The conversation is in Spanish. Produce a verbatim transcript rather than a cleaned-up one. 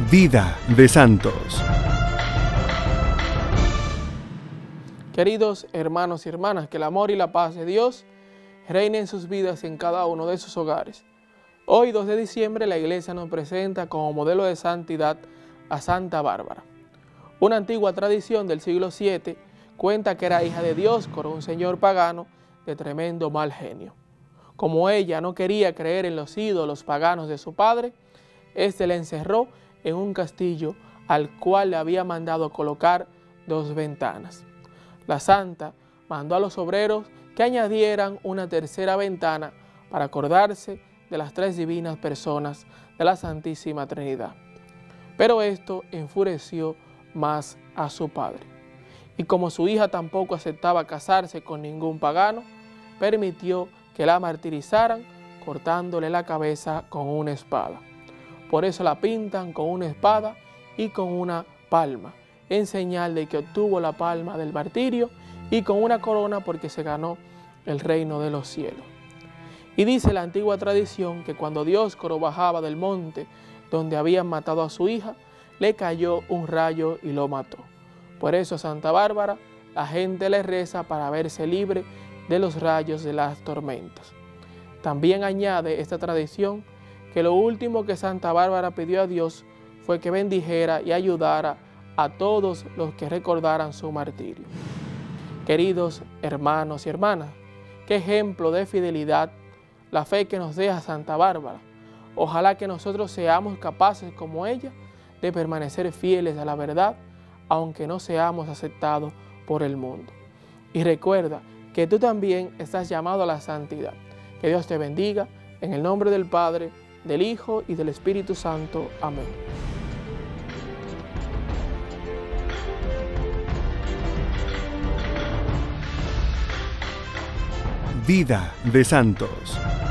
Vida de santos. Queridos hermanos y hermanas, que el amor y la paz de Dios reine en sus vidas y en cada uno de sus hogares. Hoy, dos de diciembre, la Iglesia nos presenta como modelo de santidad a Santa Bárbara. Una antigua tradición del siglo siete cuenta que era hija de Dios con un señor pagano de tremendo mal genio. Como ella no quería creer en los ídolos paganos de su padre, éste la encerró en un castillo al cual le había mandado colocar dos ventanas. La santa mandó a los obreros que añadieran una tercera ventana para acordarse de las tres divinas personas de la Santísima Trinidad. Pero esto enfureció más a su padre. Y como su hija tampoco aceptaba casarse con ningún pagano, permitió que la martirizaran cortándole la cabeza con una espada. Por eso la pintan con una espada y con una palma, en señal de que obtuvo la palma del martirio, y con una corona porque se ganó el reino de los cielos. Y dice la antigua tradición que cuando Dioscoro bajaba del monte donde habían matado a su hija, le cayó un rayo y lo mató. Por eso a Santa Bárbara la gente le reza para verse libre de los rayos de las tormentas. También añade esta tradición que lo último que Santa Bárbara pidió a Dios fue que bendijera y ayudara a todos los que recordaran su martirio. Queridos hermanos y hermanas, qué ejemplo de fidelidad la fe que nos deja Santa Bárbara. Ojalá que nosotros seamos capaces como ella de permanecer fieles a la verdad, aunque no seamos aceptados por el mundo. Y recuerda que tú también estás llamado a la santidad. Que Dios te bendiga, en el nombre del Padre, del Hijo y del Espíritu Santo. Amén. Vida de santos.